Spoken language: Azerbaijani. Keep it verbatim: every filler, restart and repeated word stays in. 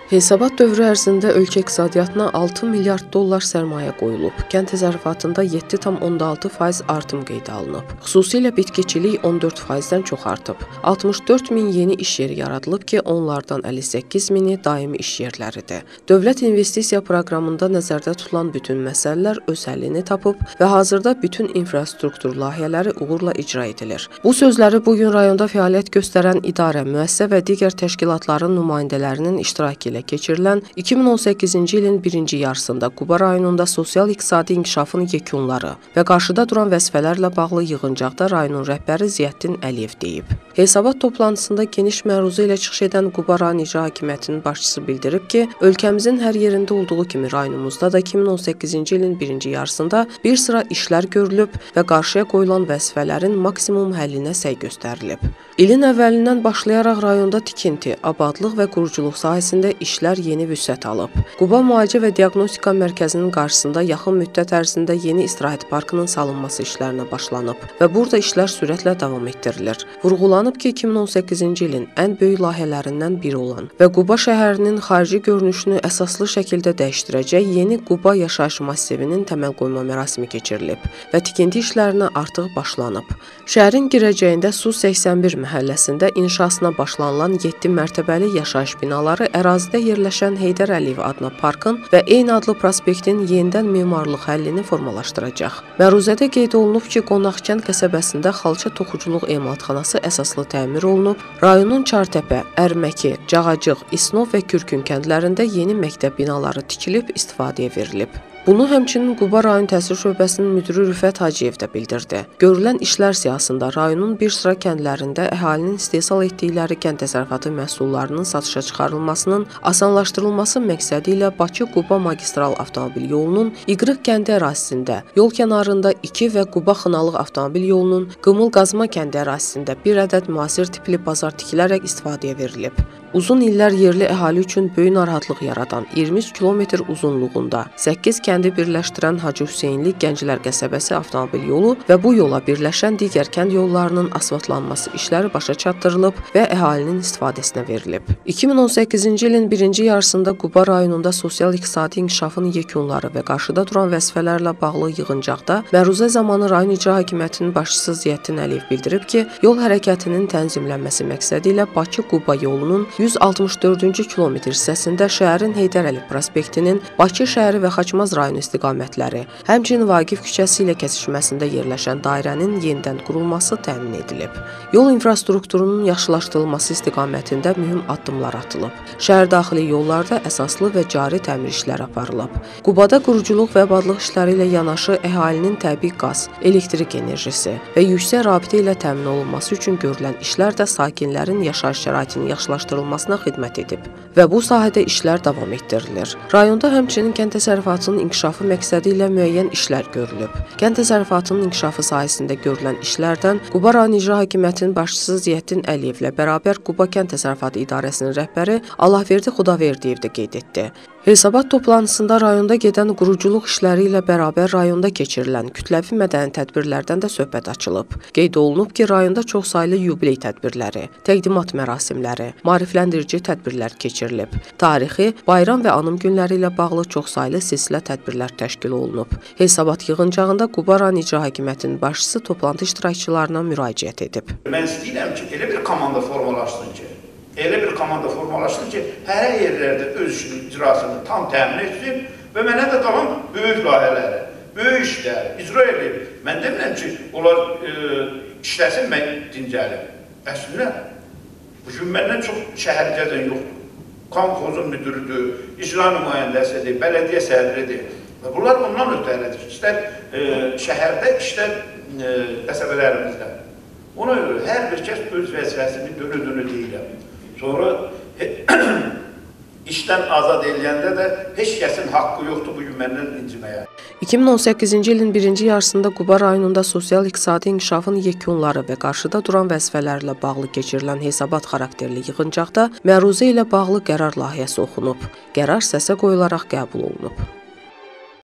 Hesabat dövrü ərzində ölkə iqtisadiyyatına altı milyard dollar sərmayə qoyulub. Kənd təsərrüfatında yeddi tam on altı faiz artım qeydə alınıb. Xüsusilə bitkiçilik on dörd faizdən çox artıb. altmış dörd min yeni iş yeri yaradılıb ki, onlardan əlli səkkiz mini daimi iş yerləridir. Dövlət investisiya proqramında nəzərdə tutulan bütün məsələlər öz həllini tapıb və hazırda bütün infrastruktur layihələri uğurla icra edilir. Bu sözləri bugün rayonda fəaliyyət göstərən idarə, müəssisə və digər təşkilatların nümayəndələrinin iştirakı ilə keçirilən iki min on səkkizinci ilin birinci yarısında Quba rayonunda sosial-iqtisadi inkişafın yekunları və qarşıda duran vəzifələrlə bağlı yığıncaqda rayonun rəhbəri Ziyəddin Əliyev deyib. Hesabat toplantısında geniş məruzə ilə çıxış edən Quba rayon icra hakimiyyətinin başçısı bildirib ki, ölkəmizin hər yerində olduğu kimi rayonumuzda da iki min on səkkizinci ilin birinci yarısında bir sıra işlər görülüb və qarşıya qoyulan vəzifələrin maksimum həllinə səy göstərilib. İlin əvvəlindən başlayaraq rayonda tikinti, abadlıq və quruculuq sahəsində işlər yeni vüsət alıb. Quba Müalicə və Diaqnostika Mərkəzinin qarşısında yaxın müddət ərzində yeni istirahət parkının salınması işlərinə başlanıb və burada işlər sürətlə davam etdirilir. Vurğulanıb ki, iki min on səkkizinci ilin ən böyük layihələrindən biri olan və Quba şəhərinin xarici görünüşünü əsaslı şəkildə dəyişdirəcək yeni Quba yaşayış massivinin təməl qoyma mərasimi keçirilib və tikinti işlərinə artıq başlanıb. Şəhərin girəcəyində Su səksən bir məhəlləsində inşasına başlanılan yeddi mərtəbəli yaşayış binaları ərazidə yerləşən Heydər Əliyev adına parkın və eyni adlı prospektin yenidən memarlıq həllini formalaşdıracaq. Məruzədə qeyd olunub ki, Qonaqkənd qəsəbəsində xalça toxuculuq emalatxanası əsaslı təmir olunub, rayonun Çartəpə, Ərməki, Cağacıq, İsnov və Kürkün kəndlərində yeni məktəb binaları tikilib istifadəyə verilib. Bunu həmçinin Quba rayon təhsil şöbəsinin müdiri Rüfət Hacıyev də bildirdi. Görülən işlər siyasında rayonun bir sıra kəndlərində əhalinin istehsal etdikləri kənd təsərrüfatı məhsullarının satışa çıxarılmasının asanlaşdırılması məqsədi ilə Bakı-Quba magistral avtomobil yolunun İqırıq kəndi ərazisində, yol kənarında iki və Quba-Xınalıq avtomobil yolunun Qımıl-Qazma kəndi ərazisində bir ədəd müasir tipli bazar tikilərək istifadəyə verilib. Uzun illər yerli əhali üçün böyük narahatlıq yaradan iyirmi üç kilometr uzunluğunda səkkiz kəndi birləşdirən Hacı Hüseynli Gənclər qəsəbəsi avtomobil yolu və bu yola birləşən digər kənd yollarının asfaltlanması işləri başa çatdırılıb və əhalinin istifadəsinə verilib. iki min on səkkizinci ilin birinci yarısında Quba rayonunda sosial-iqtisadi inkişafın yekunları və qarşıda duran vəzifələrlə bağlı yığıncaqda məruzə zamanı rayon icra hakimiyyətinin başçısı Ziyəddin Əliyev bildirib ki, yol hərəkətinin tənzimlənməsi məqsədi ilə Bakı-Quba yolunun yüz altmış dördüncü kilometr hissəsində şəhərin Heydər Əliyev prospektinin Bakı şəhəri və Xaçmaz rayonu istiqamətləri, həmçinin Vaqif küçəsi ilə kəsişməsində yerləşən dairənin yenidən qurulması təmin edilib. Yol infrastrukturunun yaxşılaşdırılması istiqamətində mühüm addımlar atılıb. Şəhər daxili yollarda əsaslı və cari təmir işləri aparılıb. Qubada quruculuq və abadlıq işləri ilə yanaşı əhalinin təbii qaz, elektrik enerjisi və yüksək rabitə ilə təmin olunması üçün görülən işlər də sakinlərin yaşayış şəraitinin yaxşılaşdırılmasına xidmət edib və bu sahədə işlər davam etdirilir. Rayonda həmçinin kənd təsərrüfatının inkişafı məqsədi ilə müəyyən işlər görülüb. Kənd təsərrüfatının inkişafı sahəsində görülən işlərdən Quba rayon icra hakimiyyətinin başçısı Ziyəddin Əliyevlə bərabər Quba Kənd Təsərrüfatı İdarəsinin rəhbəri Allahverdi Xudaverdiyev də qeyd etdi. Hesabat toplantısında rayonda gedən quruculuq işləri ilə bərabər rayonda keçirilən kütləvi mədəni tədbirlərdən də söhbət açılıb. Qeyd olunub ki, rayonda çoxsaylı yubiley tədbirləri, təqdimat mərasimləri, maarifləndirici tədbirlər keçirilib. Tarixi, bayram və anım günləri ilə bağlı çoxsaylı silsilə tədbirlər təşkil olunub. Hesabat yığıncağında Quba rayon icra hakimiyyətinin başçısı toplantı iştirakçılarına müraciət edib. Mən istəyirəm ki, elə bir komanda formalaşsın ki, Elə bir komanda formalaşsın ki, hər yerlərdə öz işinin icrasını tam təmin etsin və mənə də qalan böyük layihələri, böyük işləri icra edib. Mən demirəm ki, onlar e, işləsin, mən dincəlim. Əslində, bugün məndən çox şəhərcədən yoxdur. Komxozun müdürüdür, icra nümayəndəsidir, bələdiyyə sədridir. Bunlar ondan ötəridir. İstər e, şəhərdə, istər e, qəsəbələrimizdə. Ona görə hər bir kəs öz vəzifəsini dönü-dönü deyirəm. Sonra işdən azad eləyəndə də heç kəsin haqqı yoxdur bugün məndən inciməyə. iki min on səkkizinci ilin birinci yarısında Quba rayonunda sosial-iqtisadi inkişafın yekunları və qarşıda duran vəzifələrlə bağlı keçirilən hesabat xarakterli yığıncaqda məruzə ilə bağlı qərar layihəsi oxunub. Qərar səsə qoyularaq qəbul olunub.